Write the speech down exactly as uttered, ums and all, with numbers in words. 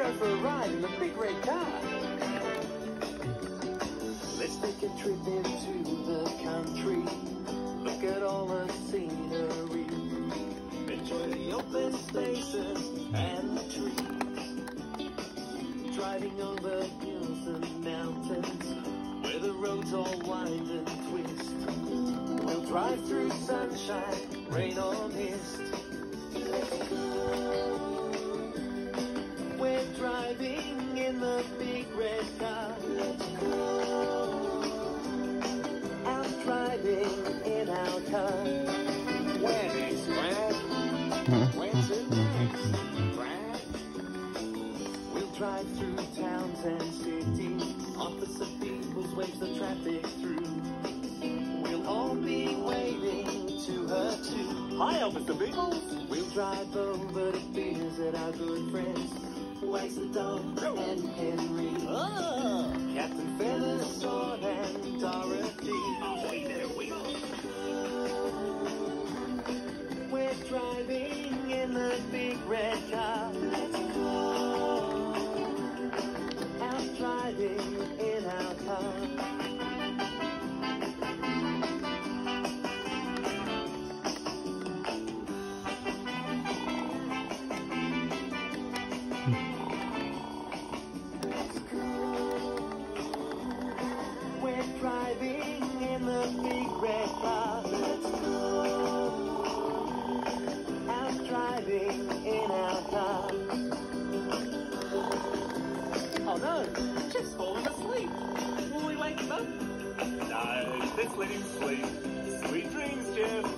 go for a ride in the big red car. Let's take a trip into the country. Look at all the scenery. Enjoy the open spaces and the trees. Driving over hills and mountains where the roads all wind and twist. We'll drive through sunshine, rain or mist. We're driving in the big red car. I'm driving in our car. Where next, Brad? Where to next, Brad? We'll drive through towns and cities. Opposite people's waves the traffic through. We'll all be waving to her too. Hi, Officer Beagles. We'll drive over to visit our good friends, Wags the Dog and Henry. Oh. Captain Feathersword and Dorothy. Oh, wait there, we go. We're driving in the big red car. Let's go. I'm driving in our car. We're driving in the big red car. Let's go. I'm driving in our car. Oh no, Jeff's falling asleep. Will we wake him up? No, let's let him sleep. Sweet dreams, Jeff.